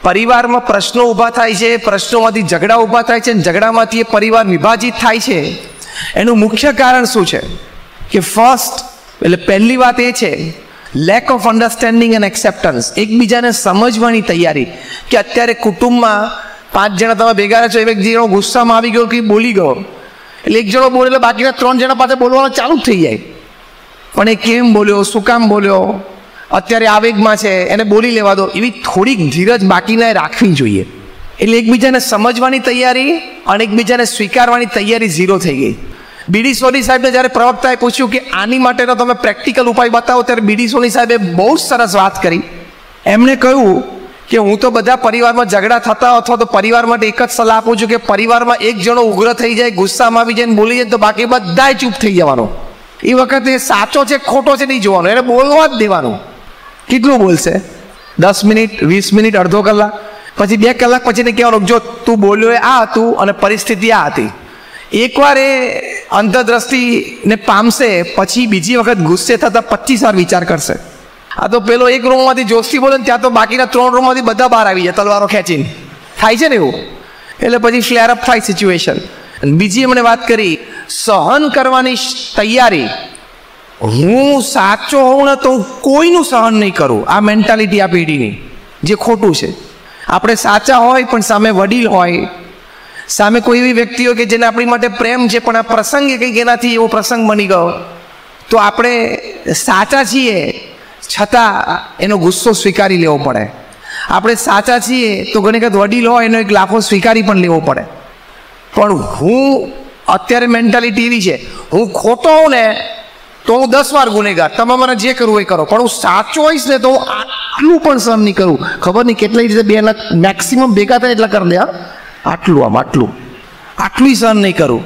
પરિવારમાં પ્રશ્નો ઊભા થાય છે, પ્રશ્નોમાંથી ઝઘડા ઊભા થાય છે, ઝઘડામાંથી એ પરિવાર વિભાજિત થાય છે, એનું મુખ્ય કારણ શું છે કે પહેલી વાત એ છે lack of understanding and acceptance. એકબીજાને સમજવાની તૈયારી કે અત્યારે કુટુંબમાં 5 જણા તમે ભેગા રહો છો, એક જણો ગુસ્સામાં આવી ગયો કે બોલી ગયો એટલે એક જણો બોલે એટલે બાકીના 3 જણા પાસે બોલવાનું ચાલુ જ થઈ જાય. પણ એ કેમ બોલ્યો, શું કામ બોલ્યો, અત્યારે આવેગમાં છે, એને બોલી લેવા દો, એવી થોડીક ધીરજ બાકીના રાખવી જોઈએ. એટલે એકબીજાને સમજવાની તૈયારી અને એકબીજાને સ્વીકારવાની તૈયારી ઝીરો થઈ ગઈ. બીડી સોની સાહેબને જ્યારે પ્રવક્તાએ પૂછ્યું કે આની માટેનો તમે પ્રેક્ટિકલ ઉપાય બતાવો, ત્યારે બીડી સોની સાહેબે બહુ જ સરસ વાત કરી. એમણે કહ્યું કે હું તો બધા પરિવારમાં ઝઘડા થતા અથવા તો પરિવાર માટે એક જ સલાહ આપું છું કે પરિવારમાં એક જણો ઉગ્ર થઈ જાય, ગુસ્સામાં આવી જાય, બોલી જાય તો બાકી બધાય ચૂપ થઈ જવાનો. એ વખતે સાચો છે ખોટો છે નહીં જોવાનો, એને બોલવા જ દેવાનું. કેટલું બોલશે? 10 મિનિટ, 20 મિનિટ, અડધો કલાક, પછી 2 કલાક પછી એને કહેવાનું જો તું બોલ્યો એ આ હતું અને પરિસ્થિતિ આ હતી. એકવાર એ અંતરદ્રષ્ટિને પામશે પછી બીજી વખત ગુસ્સે થતા 25 વાર વિચાર કરશે. આ તો પેલો એક રૂમમાંથી જોશથી બોલે ને ત્યાં તો બાકીના 3 રૂમમાંથી બધા બહાર આવી જાય તલવારો ખેંચીને. થાય છે ને એવું? એટલે પછી ફ્લેર અપ થાય સિચ્યુએશન. બીજી એમણે વાત કરી સહન કરવાની તૈયારી. હું સાચો હોઉં ને તો કોઈનું સહન નહીં કરું, આ મેન્ટાલિટી આ પેઢીની, જે ખોટું છે. આપણે સાચા હોય પણ સામે વડીલ હોય, સામે કોઈ એવી વ્યક્તિ હોય કે જેને આપણી માટે પ્રેમ છે પણ આ પ્રસંગે કંઈક એનાથી એવો પ્રસંગ બની ગયો તો આપણે સાચા છીએ છતાં એનો ગુસ્સો સ્વીકારી લેવો પડે. આપણે સાચા છીએ તો ઘણી વખત વડીલ હોય એનો એક લાફો સ્વીકારી પણ લેવો પડે. પણ હું અત્યારે મેન્ટાલિટી એવી છે હું ખોટો હોઉં ને તો હું 10 વાર ગુનેગાર, તમે મને જે કરવું એ કરો, પણ હું સાચો હોઈશ ને તો હું આટલું પણ સહન નહીં કરું. ખબર નહીં કેટલી રીતે 2 લાખ મેક્સિમમ ભેગા થાય એટલા કરી દે, આટલું આટલું સહન નહીં કરું.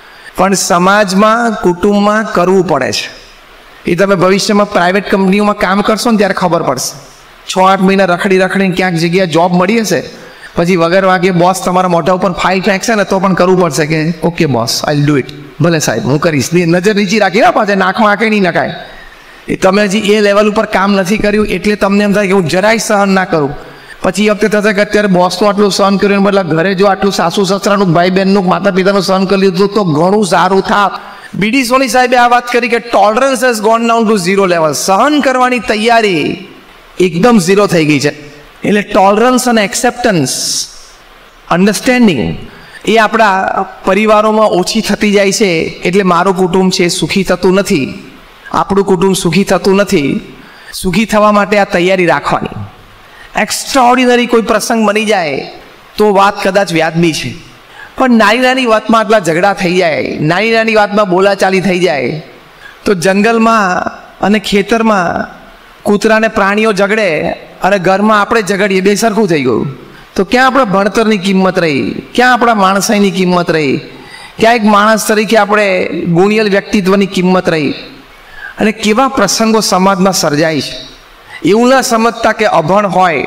પણ સમાજમાં કુટુંબમાં કરવું પડે છે. એ તમે ભવિષ્યમાં પ્રાઇવેટ કંપનીઓમાં કામ કરશો ને ત્યારે ખબર પડશે. 6-8 મહિના રખડીને ક્યાંક જગ્યાએ જોબ મળી હશે, પછી વગર વાગે બોસ તમારા મોઢા ઉપર ફાઇલ ફેંકશે ને તો પણ કરવું પડશે કે okay boss I do it, ભલે સાહેબ હું કરીશ. નજર નીચી રાખી ના પાછળ નાકમાં આંખે નહીં નખાય. એ તમે હજી એ લેવલ ઉપર કામ નથી કર્યું એટલે તમને એમ થાય કે હું જરાય સહન ના કરું. પછી એ વખતે થશે કે અત્યારે બોસનું આટલું સહન કર્યું બદલે ઘરે જો આટલું સાસુ સસરાનું, ભાઈ બહેનનું, માતા પિતાનું સહન કરી લીધું તો ઘણું સારું થાત. બીડી સોની સાહેબે આ વાત કરી કે tolerance has gone down to 0 level. સહન કરવાની તૈયારી એકદમ 0 થઈ ગઈ છે. એટલે ટોલરન્સ અને એક્સેપ્ટન્સ, અન્ડરસ્ટેન્ડિંગ એ આપણા પરિવારોમાં ઓછી થતી જાય છે. એટલે મારું કુટુંબ છે સુખી થતું નથી, આપણું કુટુંબ સુખી થતું નથી. સુખી થવા માટે આ તૈયારી રાખવાની. એક્સ્ટ્રાઓર્ડિનરી કોઈ પ્રસંગ બની જાય તો વાત કદાચ વ્યાજબી છે, પણ નાની વાતમાં આટલા ઝઘડા થઈ જાય, નાની વાતમાં બોલાચાલી થઈ જાય તો જંગલમાં અને ખેતરમાં કૂતરાને પ્રાણીઓ ઝઘડે અને ઘરમાં આપણે ઝઘડીએ, બે સરખું થઈ ગયું. તો ક્યાં આપણા ભણતરની કિંમત રહી, ક્યાં આપણા માણસાઈની કિંમત રહી, ક્યાં એક માણસ તરીકે આપણે ગુણિયલ વ્યક્તિત્વની કિંમત રહી. અને કેવા પ્રસંગો સમાજમાં સર્જાય છે. એવું ના સમજતા કે અભણ હોય,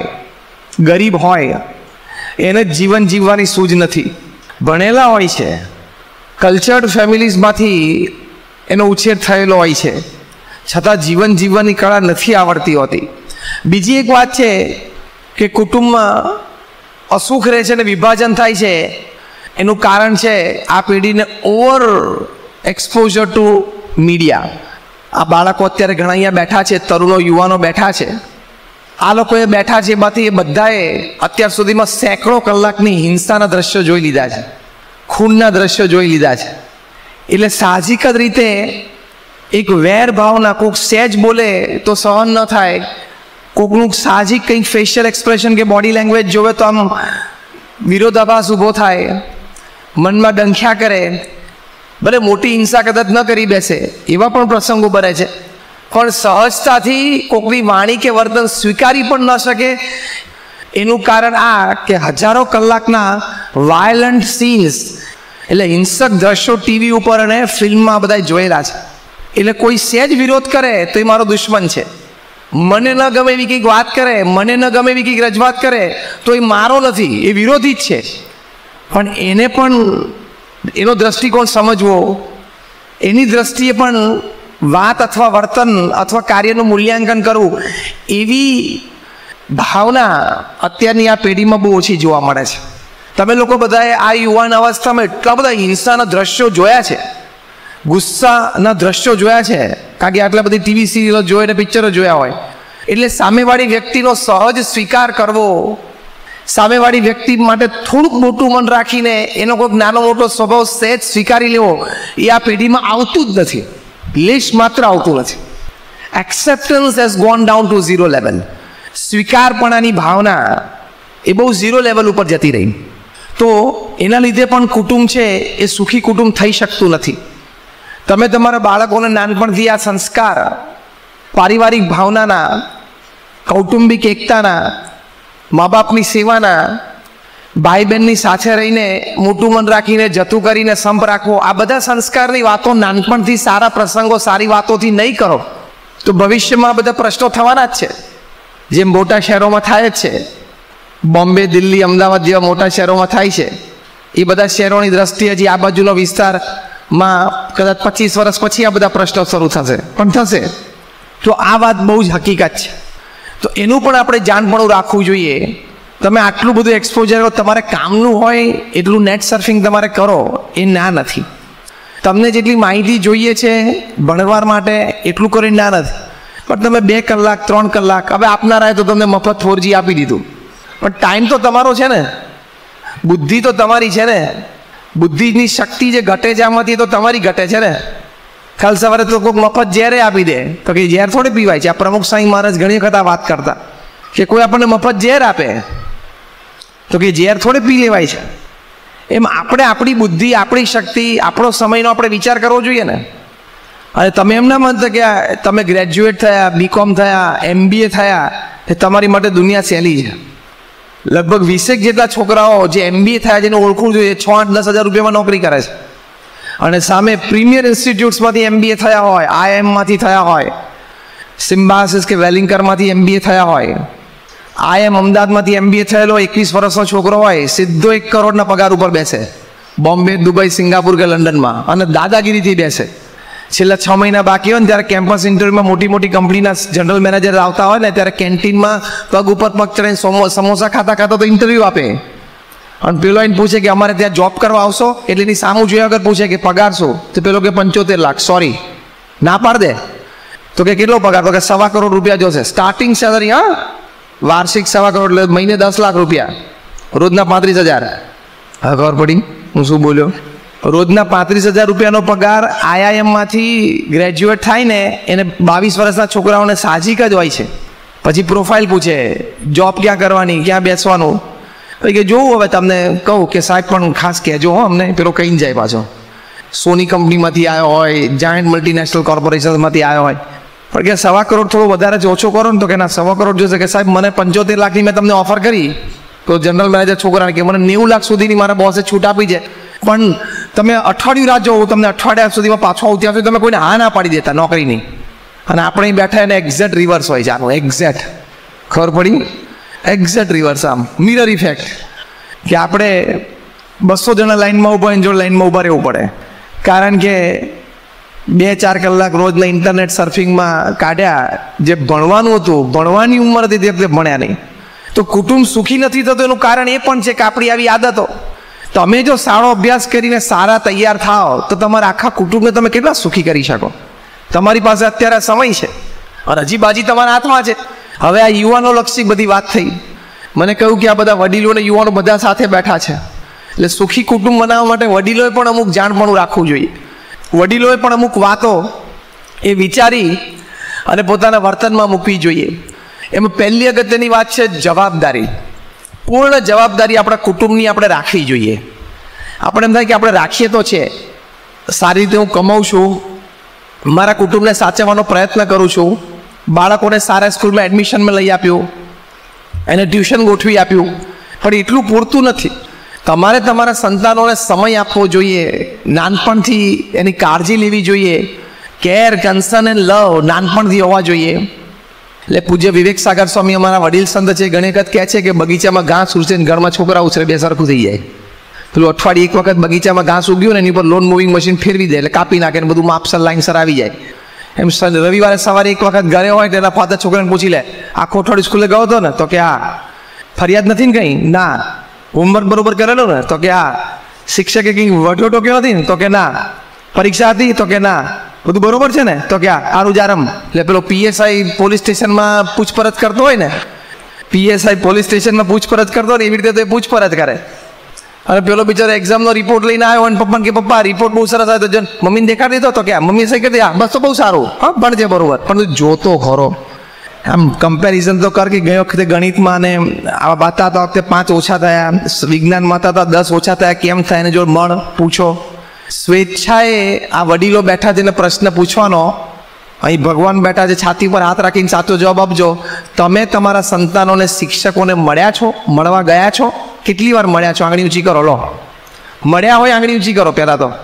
ગરીબ હોય એને જીવન જીવવાની સૂઝ નથી. ભણેલા હોય છે, કલ્ચર્ડ ફેમિલીઝમાંથી એનો ઉછેર થયેલો હોય છે, છતાં જીવન જીવવાની કળા નથી આવડતી હોતી. બીજી એક વાત છે કે કુટુંબમાં અસુખ રહે છે અને વિભાજન થાય છે. એનું કારણ છે આ પેઢીને ઓવર એક્સપોઝર ટુ મીડિયા. આ બાળકો અત્યારે ઘણા અહીંયા બેઠા છે, તરુણો યુવાનો બેઠા છે, આ લોકો એ બેઠા છે એમાંથી એ બધાએ અત્યાર સુધીમાં સેંકડો કલાકની હિંસાના દ્રશ્યો જોઈ લીધા છે, ખૂનના દ્રશ્યો જોઈ લીધા છે. એટલે સાહજિક જ રીતે એક વેર ભાવના, કોઈક સહેજ બોલે તો સહન ન થાય, કોઈકનું સાહજિક કંઈક ફેશિયલ એક્સપ્રેશન કે બોડી લેંગ્વેજ જોવે તો આમ વિરોધાભાસ ઊભો થાય, મનમાં ડંખ્યા કરે. ભલે મોટી હિંસા કદાચ ન કરી બેસે, એવા પણ પ્રસંગો બને છે, પણ સહજતાથી કોઈકની વાણી કે વર્તન સ્વીકારી પણ ન શકે. એનું કારણ આ કે હજારો કલાકના વાયલન્ટ સીન્સ, એટલે હિંસક દ્રશ્યો ટીવી ઉપર અને ફિલ્મમાં બધા જોયેલા છે. એટલે કોઈ સહેજ વિરોધ કરે તો એ મારો દુશ્મન છે, મને ન ગમે એવી કંઈક વાત કરે, મને ન ગમે એવી કંઈક રજૂઆત કરે તો એ મારો નથી, એ વિરોધી જ છે. પણ એને પણ એનો દ્રષ્ટિકોણ સમજવો, એની દ્રષ્ટિએ પણ વાત અથવા વર્તન અથવા કાર્યનું મૂલ્યાંકન કરવું, એવી ભાવના અત્યારની આ પેઢીમાં બહુ ઓછી જોવા મળે છે. તમે લોકો બધાએ આ યુવાન અવસ્થામાં એટલા બધા હિંસાના દ્રશ્યો જોયા છે, ગુસ્સાના દ્રશ્યો જોયા છે, કારણ કે આટલા બધી ટીવી સિરિયલો જોઈ ને પિક્ચરો જોયા હોય. એટલે સામેવાળી વ્યક્તિનો સહજ સ્વીકાર કરવો, સામેવાળી વ્યક્તિ માટે થોડુંક મોટું મન રાખીને એનો કોઈક નાનો મોટો સ્વભાવ સહેજ સ્વીકારી લેવો, એ આ પેઢીમાં આવતું જ નથી, લેશ માત્ર આવતું નથી. Acceptance has gone down to 0 level. સ્વીકારપણાની ભાવના એ બહુ 0 લેવલ ઉપર જતી રહી. તો એના લીધે પણ કુટુંબ છે એ સુખી કુટુંબ થઈ શકતું નથી. તમે તમારા બાળકોને નાનપણથી આ સંસ્કાર પારિવારિક ભાવનાના, કૌટુંબિક એકતાના, મા બાપની સેવાના, ભાઈ બહેનની સાથે રહીને મોટું મન રાખીને જતું કરીને સંપ રાખવો, આ બધા સંસ્કારની વાતો નાનપણથી સારા પ્રસંગો સારી વાતોથી નહીં કરો તો ભવિષ્યમાં બધા પ્રશ્નો થવાના જ છે. જેમ મોટા શહેરોમાં થાય જ છે, બોમ્બે, દિલ્હી, અમદાવાદ જેવા મોટા શહેરોમાં થાય છે, એ બધા શહેરોની દ્રષ્ટિએ હજી આ બાજુનો વિસ્તારમાં કદાચ 25 વર્ષ પછી આ બધા પ્રશ્નો શરૂ થશે, પણ થશે. તો આ વાત બહુ જ હકીકત છે. તો એનું પણ આપણે જાણપણું રાખવું જોઈએ. તમે આટલું બધું એક્સપોઝર તમારે કામનું હોય એટલું નેટ સર્ફિંગ તમારે કરો એ ના નથી. તમને જેટલી માહિતી જોઈએ છે ભણવા માટે એટલું કરીને ના નથી. પણ તમે 2 કલાક 3 કલાક હવે આપનારાએ તો તમને મફત 4G આપી દીધું, પણ ટાઈમ તો તમારો છે ને, બુદ્ધિ તો તમારી છે ને, બુદ્ધિની શક્તિ જે ઘટે છે આમાંથી તો તમારી ઘટે છે ને. કાલ સવારે તો કોઈક મફત ઝેરે આપી દે તો કે ઝેર થોડી પીવાય છે. આ પ્રમુખ સ્વામી મહારાજ ઘણી વખત આ વાત કરતા કે કોઈ આપણને મફત ઝેર આપે તો કે ઝેર થોડી પી લેવાય છે. એમ આપણે આપણી બુદ્ધિ, આપણી શક્તિ, આપણો સમયનો આપણે વિચાર કરવો જોઈએ ને. અને તમે એમ ના માનતા કે તમે ગ્રેજ્યુએટ થયા, BCom થયા, MBA થયા એ તમારી માટે દુનિયા સહેલી છે. લગભગ 20 જેટલા છોકરાઓ જે MBA થયા જેને ઓળખવું જોઈએ 6-8-10 હજાર રૂપિયામાં નોકરી કરે છે. અને સામે પ્રીમિયર ઇન્સ્ટિટ્યૂટ્સમાંથી MBA થયા હોય, IIMમાંથી થયા હોય, સિમ્બાસિસ કે વેલિંગકરમાંથી MBA થયા હોય, IIM અમદાવાદમાંથી MBA થયેલો 21 વર્ષનો છોકરો હોય, સીધો 1 કરોડના પગાર ઉપર બેસે બોમ્બે, દુબઈ, સિંગાપુર કે લંડનમાં, અને દાદાગીરીથી બેસે. છેલ્લા 6 મહિના બાકી હોય ને ત્યારે કેમ્પસ ઇન્ટરવ્યુમાં મોટી મોટી કંપનીના જનરલ મેનેજર આવતા હોય ને ત્યારે કેન્ટીનમાં પગ ઉપર પગ ચડીને સમોસા ખાતા ખાતા તો ઇન્ટરવ્યૂ આપે. અને પેલો એને પૂછે કે અમારે ત્યાં જોબ કરવા આવશો, એટલે એની સામું જોયા વગર પૂછે કે પગાર શું? તો પેલો કે 75 લાખ. સોરી, ના પાડ દે. તો કે કેટલો પગાર? તો કે 1.25 કરોડ રૂપિયા જોશે સ્ટાર્ટિંગ સેલરી. હા, વાર્ષિક 1.25 કરોડ એટલે મહિને 10 લાખ રૂપિયા, રોજના 35,000. હા, ખબર પડી હું શું બોલ્યો? રોજના 35,000 રૂપિયાનો પગાર IIMમાંથી ગ્રેજ્યુએટ થાય ને એને 22 વર્ષના છોકરાઓને સાહજિક જ હોય છે. પછી પ્રોફાઇલ પૂછે, જોબ ક્યાં કરવાની, ક્યાં બેસવાનું. કે જોવું હવે તમને કહું કે સાહેબ પણ ખાસ કહેજો હો અમને. પેલો કહીને જાય પાછો, સોની કંપનીમાંથી આવ્યો હોય, જાયન્ટ મલ્ટીનેશનલ કોર્પોરેશનમાંથી આવ્યો હોય. પણ કે 1.25 કરોડ થોડો વધારે ઓછો કરો ને, તો કે ના 1.25 કરોડ જોશે. કે સાહેબ મને 75 લાખની મેં તમને ઓફર કરી. તો જનરલ મેનેજર છોકરાને કે મને 90 લાખ સુધીની મારા બોસે છૂટ આપી છે, પણ તમે અઠવાડિયું રાત જોવો, તમને અઠવાડિયા સુધીમાં પાછો આવું ત્યાં સુધી તમે કોઈને હા ના પાડી દેતા નોકરીની. અને આપણે બેઠા એને એક્ઝેક્ટ રિવર્સ હોય છે આનું. એક્ઝેક્ટ ખબર પડી? એક્ઝેક્ટ રિવર્સ, આમ મિરર ઇફેક્ટ. કે આપણે 200 જણા લાઈનમાં ઊભા હોય, જો લાઈનમાં ઊભા રહેવું પડે, કારણ કે 2-4 કલાક રોજના ઇન્ટરનેટ સર્ફિંગમાં કાઢ્યા. જે ભણવાનું હતું, ભણવાની ઉંમર હતી તે વખતે ભણ્યા નહીં. તો કુટુંબ સુખી નથી થતું એનું કારણ એ પણ છે કે આપણી આવી આદતો. તમે જો સારો અભ્યાસ કરીને સારા તૈયાર થાઓ તો તમારા આખા કુટુંબને તમે કેટલા સુખી કરી શકો. તમારી પાસે અત્યારે સમય છે અને હજી બાજી તમારા હાથમાં છે. હવે આ યુવાનો લક્ષી બધી વાત થઈ. મને કહ્યું કે આ બધા વડીલો અને યુવાનો બધા સાથે બેઠા છે, એટલે સુખી કુટુંબ બનાવવા માટે વડીલોએ પણ અમુક જાણપણું રાખવું જોઈએ. વડીલોએ પણ અમુક વાતો એ વિચારી અને પોતાના વર્તનમાં મૂકવી જોઈએ. એમાં પહેલી અગત્યની વાત છે જવાબદારી. પૂર્ણ જવાબદારી આપણા કુટુંબની આપણે રાખવી જોઈએ. આપણે એમ થાય કે આપણે રાખીએ તો છે, સારી રીતે હું કમાઉં છું, મારા કુટુંબને સાચવવાનો પ્રયત્ન કરું છું, બાળકોને સારા સ્કૂલમાં એડમિશનમાં લઈ આપ્યું, એને ટ્યુશન ગોઠવી આપ્યું, પણ એટલું પૂરતું નથી. તમારે તમારા સંતાનોને સમય આપવો જોઈએ, નાનપણથી એની કાળજી લેવી જોઈએ. કેર, કન્સર્ન એન્ડ લવ નાનપણથી હોવા જોઈએ. એટલે પૂજ્ય વિવેક સાગર સ્વામી અમારા વડીલ સંત છે, ઘણી વખત કહે છે કે બગીચામાં ઘાસ ઉછરે ને ઘરમાં છોકરા ઉછરે, બે સરખું થઈ જાય. પેલું અઠવાડિયે એક વખત બગીચામાં ઘાસ ઉગ્યું ને એની પર લોન મૂવિંગ મશીન ફેરવી દે એટલે કાપી નાખે ને બધું માપસર લાઈનસર આવી જાય. એમ રવિવારે સવારે એક વખત ઘરે હોય તો એના ફાધર છોકરાને પૂછી લે, આખો અઠવાડિયું સ્કૂલે ગયો હતો ને? તો કે હા. ફરિયાદ નથી ને કંઈ? ના. હોમવર્ક બરોબર કરેલો ને? તો કે હા. શિક્ષકે કંઈ વટો ટોક્યો નથી ને? તો કે ના. પરીક્ષા હતી? તો કે ના. બધું બરોબર છે ને? તો કે હા. આરું જારમ. એટલે પેલો પીએસઆઈ પોલીસ સ્ટેશનમાં પૂછપરછ કરતો હોય ને, પીએસઆઈ પોલીસ સ્ટેશનમાં પૂછપરછ કરતો હોય ને એવી રીતે તો એ પૂછપરછ કરે. અને પેલો બિચારો એક્ઝામનો રિપોર્ટ લઈને આવ્યો અને પપ્પાને કે પપ્પા રિપોર્ટ બહુ સરસ આવ્યો, તો મમ્મીને દેખાડી દીધો? તો કે મમ્મી સહી કરી દે, બસ તો બહુ સારું, હા ભણજે બરોબર. પણ તું જોતો ખરો, આમ કમ્પેરિઝન તો કર કે ગઈ વખતે ગણિતમાં ને આવા બાતા હતા વખતે 5 ઓછા થયા, વિજ્ઞાનમાં હતા 10 ઓછા થયા, કેમ થાય? એને જો મળ પૂછો. સ્વેચ્છાએ આ વડીલો બેઠા છે એને પ્રશ્ન પૂછવાનો, અહીં ભગવાન બેઠા છે, છાતી પર હાથ રાખીને સાચો જવાબ આપજો. તમે તમારા સંતાનોને શિક્ષકોને મળ્યા છો? મળવા ગયા છો? કેટલી વાર મળ્યા છો? આંગળી ઊંચી કરો. લો, મળ્યા હોય આંગળી ઊંચી કરો પહેલાં તો.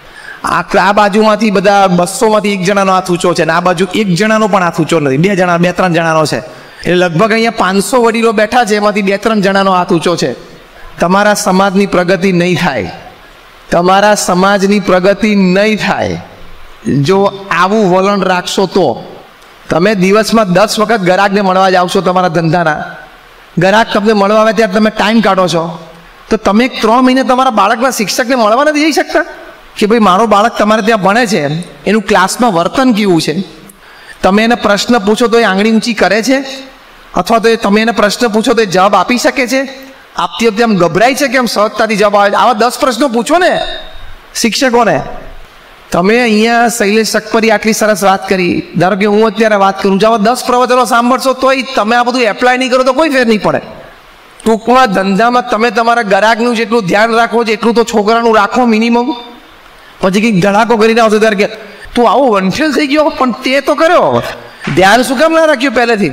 આ બાજુમાંથી બધા 200માંથી 1 જણાનો હાથ ઊંચો છે, ને આ બાજુ 1 જણાનો પણ હાથ ઊંચો નથી, 2-3 જણાનો છે. એટલે લગભગ અહીંયા 500 વડીલો બેઠા છે, એમાંથી 2-3 જણાનો હાથ ઊંચો છે. તમારા સમાજની પ્રગતિ નહીં થાય, તમારા સમાજની પ્રગતિ નહીં થાય જો આવું વલણ રાખશો. તો તમે દિવસમાં 10 વખત ગ્રાહકને મળવા જાઓ છો, તમારા ધંધાના ગ્રાહક તમને મળવા આવે ત્યારે તમે ટાઈમ કાઢો છો, તો તમે 3 મહિને તમારા બાળકના શિક્ષકને મળવા નથી જઈ શકતા કે ભાઈ મારો બાળક તમારે ત્યાં ભણે છે, એનું ક્લાસમાં વર્તન કેવું છે? તમે એને પ્રશ્ન પૂછો તો એ આંગળી ઊંચી કરે છે? અથવા તો તમે એને પ્રશ્ન પૂછો તો એ જવાબ આપી શકે છે? આપતી વખતે આમ ગભરાય છે કે આમ સહજતાથી જવાબ આવે? આવા 10 પ્રશ્નો પૂછો ને શિક્ષકોને. તમે અહીંયા શૈલેષ સકપરી આટલી સરસ વાત કરી, ધારો કે હું અત્યારે વાત કરું છું, આવા 10 પ્રવચનો સાંભળશો તોય તમે આ બધું એપ્લાય નહીં કરો તો કોઈ ફેર નહીં પડે. ટૂંકમાં ધંધામાં તમે તમારા ગ્રાહકનું જેટલું ધ્યાન રાખો છો એટલું તો છોકરાનું રાખો મિનિમમ. પછી કંઈક ધડાકો કરીને આવશે ત્યારે કે તું આવો વંઠેલ થઈ ગયો, પણ તે તો કર્યો, ધ્યાન શું કામ ના રાખ્યું પહેલેથી?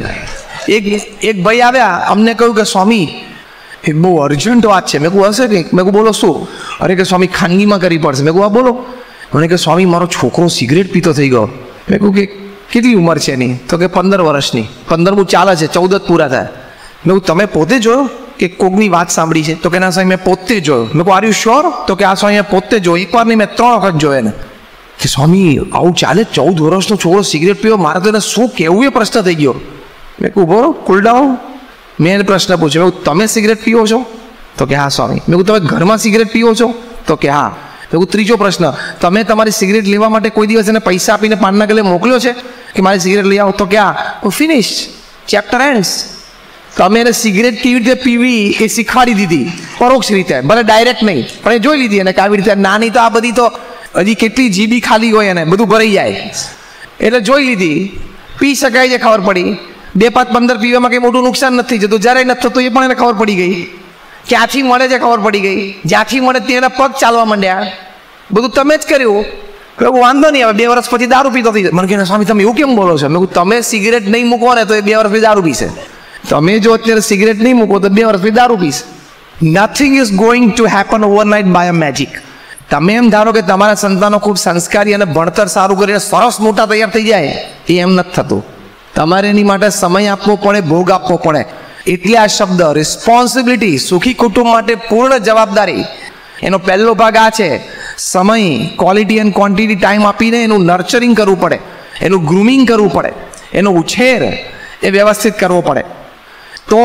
એક ભાઈ આવ્યા, અમને કહ્યું કે સ્વામી એક બહુ અર્જન્ટ વાત છે. મેં કહું હશે કંઈક? મેં કહું બોલો શું? અરે કે સ્વામી ખાનગીમાં કરવી પડશે. મેં કહું હા બોલો. મને કે સ્વામી મારો છોકરો સિગરેટ પીતો થઈ ગયો. મેં કહું કે કેટલી ઉંમર છે એની? તો કે 15 વર્ષની. 15મું ચાલે છે, 14 જ પૂરા થયા. મેં કહું તમે પોતે જોયો કે કોકની વાત સાંભળી છે? તો કે ના સ્વામી મેં પોતે જોયો. મેં કહું આર યુ શ્યોર? તો કે આ સ્વામી મેં પોતે જોયો, એકવાર નહીં મેં 3 વખત જોયો એને. કે સ્વામી આવું ચાલે? 14 વર્ષનો છોકરો સિગરેટ પીવો? મારે તો એને શું કહેવું એ પ્રશ્ન થઈ ગયો. મેં કહું બોલો કુલ ડાઉન. મેં એને પ્રશ્ન પૂછ્યો, મેં તમે સિગરેટ પીવો છો? તો કે હા સ્વામી. મેં કહું તમે ઘરમાં સિગરેટ પીવો છો? તો કે હા. મેં કહું ત્રીજો પ્રશ્ન, તમે તમારી સિગરેટ લેવા માટે કોઈ દિવસ એને પૈસા આપીને પાનના ગલે મોકલ્યો છે કે મારી સિગરેટ લઈ આવો? તો કે હા. Finish, chapter ends. તમે એને સિગરેટ કેવી રીતે પીવી એ શીખવાડી દીધી પરોક્ષ રીતે, ભલે ડાયરેક્ટ નહીં પણ એ જોઈ લીધી એને કેવી રીતે. નાની તો આ બધી તો હજી કેટલી જીબી ખાલી હોય એને બધું ભરાઈ જાય, એટલે જોઈ લીધી. પી શકાય છે, ખબર પડી. 2, 5, 15 પીવામાં કંઈ મોટું નુકસાન નથી જતું, જરાય નથી થતું એ પણ એને ખબર પડી ગઈ. ક્યાંથી મળે છે ખબર પડી ગઈ, જ્યાંથી મળે તેના પગ ચાલવા માંડ્યા. બધું તમે જ કર્યું. કહું વાંધો નહીં, હવે 2 વર્ષ પછી દારૂ પીતો થઈ જાય. મને કહે સ્વામી તમે એવું કેમ બોલો છો? મેં કહું તમે સિગરેટ નહીં મૂકો ને તો એ 2 વર્ષ પછી દારૂ પીશે. તમે જો અત્યારે સિગરેટ નહીં મૂકો તો 2 વર્ષ પછી દારૂ પીશે. Nothing is going to happen overnight by a magic. તમે એમ ધારો કે તમારા સંતાનો ખૂબ સંસ્કારી અને ભણતર સારું કરીને સરસ મોટા તૈયાર થઈ જાય, એ એમ નથી થતું. તમારે એની માટે સમય આપવો પડે, ભોગ આપવો પડે. એટલે આ શબ્દ રિસ્પોન્સિબિલિટી, સુખી કુટુંબ માટે પૂર્ણ જવાબદારી, એનો પહેલો ભાગ આ છે. સમય, ક્વોલિટી એન્ડ ક્વોન્ટિટી ટાઈમ આપીને એનું નર્ચરિંગ કરવું પડે, એનું ગ્રૂમિંગ કરવું પડે, એનો ઉછેર એ વ્યવસ્થિત કરવો પડે, તો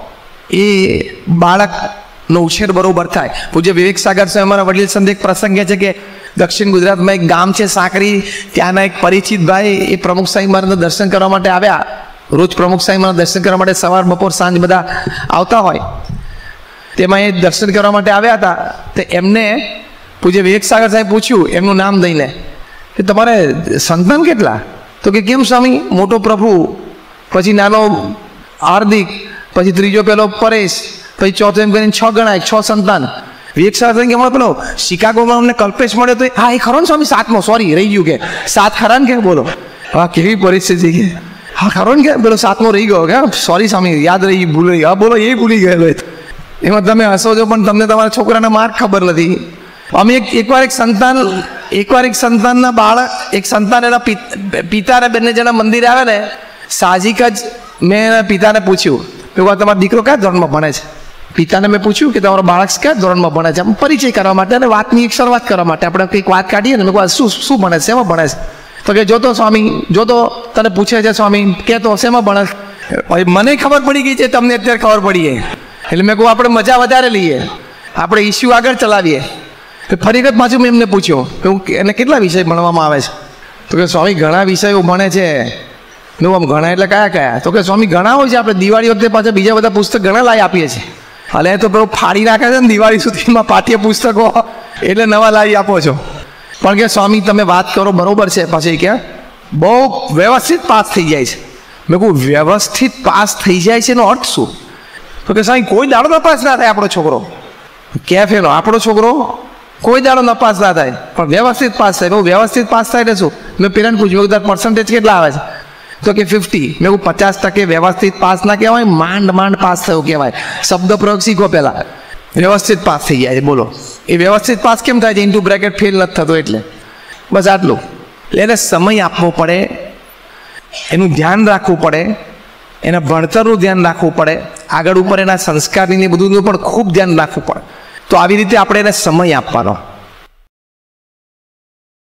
એ બાળકનો ઉછેર બરોબર થાય. પૂજ્ય વિવેક સાગર સાહેબ અમારા વડીલ સંત એક પ્રસંગ છે કે દક્ષિણ ગુજરાતમાં એક ગામ છે સાંકરી, ત્યાંના એક પરિચિત ભાઈ એ પ્રમુખ સાંઈ મહારાજના દર્શન કરવા માટે આવ્યા. રોજ પ્રમુખ સાંઈ મહારાજ દર્શન કરવા માટે સવાર બપોર સાંજ બધા આવતા હોય, તેમાં એ દર્શન કરવા માટે આવ્યા હતા. તો એમને પૂજ્ય વિવેક સાગર સાહેબ પૂછ્યું એમનું નામ દઈને કે તમારે સંતાન કેટલા? તો કે કેમ સ્વામી? મોટો પ્રભુ, પછી નાનો હાર્દિક, પછી ત્રીજો પેલો પરેશ, પછી ચોથો એમ કરીને 6 ગણાય, 6 સંતાન. વિવેક સાગર કે હમણાં પેલો શિકાગોમાં અમને કલ્પેશ મળ્યો તો હા એ ખરો ને સ્વામી 7મો, સોરી રહી ગયું કે 7 ખરા ને કે? બોલો હા કેવી પરિસ્થિતિ કે હા ખરો ને કે પેલો 7મો રહી ગયો કે સોરી સ્વામી યાદ રહી, ભૂલ રહી. હા બોલો એ ભૂલી ગયેલો. એમાં તમે હસો છો પણ તમને તમારા છોકરાના માર્ક ખબર નથી. અમે એકવાર એક સંતાનના બાળક, એક સંતાન એના પિતા અને બંને જણા મંદિરે આવે ને, સાહજિક જ મેં એના પિતાને પૂછ્યું કે તમારો દીકરો કયા ધોરણમાં ભણે છે? પિતાને મેં પૂછ્યું કે તમારો બાળક કયા ધોરણમાં ભણે છે, પરિચય કરવા માટે અને વાતની એક શરૂઆત કરવા માટે આપણે કંઈક વાત કાઢીએ ને. મેં કહું શું ભણે છે, એમાં ભણે છે? તો કે જોતો સ્વામી, જોતો તને પૂછે છે સ્વામી કે તો શેમાં ભણસ? મને ખબર પડી ગઈ છે, તમને અત્યારે ખબર પડી ગઈ. એટલે મેં કહું આપણે મજા વધારે લઈએ, આપણે ઇસ્યુ આગળ ચલાવીએ. ફરી વખત પાછું મેં એમને પૂછ્યો કે એને કેટલા વિષય ભણવામાં આવે છે? તો કે સ્વામી ઘણા વિષયો ભણે છે. મેં આમ ઘણા એટલે કયા કયા? તો કે સ્વામી ઘણા હોય છે, આપણે દિવાળી વખતે પાછા બીજા બધા પુસ્તક ઘણા લાવી આપીએ છીએ. એટલે તો પેલું ફાડી નાખે છે ને દિવાળી સુધીમાં પાઠ્ય પુસ્તકો, એટલે નવા લાવી આપો છો. પણ કે સ્વામી તમે વાત કરો બરોબર છે, પાછી કે બહુ વ્યવસ્થિત પાસ થઈ જાય છે. મેં કહું વ્યવસ્થિત પાસ થઈ જાય છે એનો અર્થ શું? તો કે સ્વામી કોઈ દાડો નપાસ ના થાય આપણો છોકરો. કેફેનો આપણો છોકરો કોઈ દાડો નપાસ ના થાય, પણ વ્યવસ્થિત પાસ થાય. બહુ વ્યવસ્થિત પાસ થાય એટલે શું? મેં પેરેન્ટ પૂછ્યું તાર પર્સન્ટેજ કેટલા આવે છે? તો કે 50. મેં કહું 50% વ્યવસ્થિત પાસ ના કહેવાય, માંડ માંડ પાસ થયો કહેવાય. શબ્દ પ્રયોગ શીખો પહેલા. વ્યવસ્થિત પાસ થઈ જાય છે, બોલો એ વ્યવસ્થિત પાસ કેમ થાય છે? ઇન્ટુ બ્રેકેટ ફેલ નથી થતો એટલે. બસ આટલું. એટલે એને સમય આપવો પડે, એનું ધ્યાન રાખવું પડે, એના ભણતરનું ધ્યાન રાખવું પડે, આગળ ઉપર એના સંસ્કારની બધું પણ ખૂબ ધ્યાન રાખવું પડે. તો આવી રીતે આપણે એને સમય આપવાનો.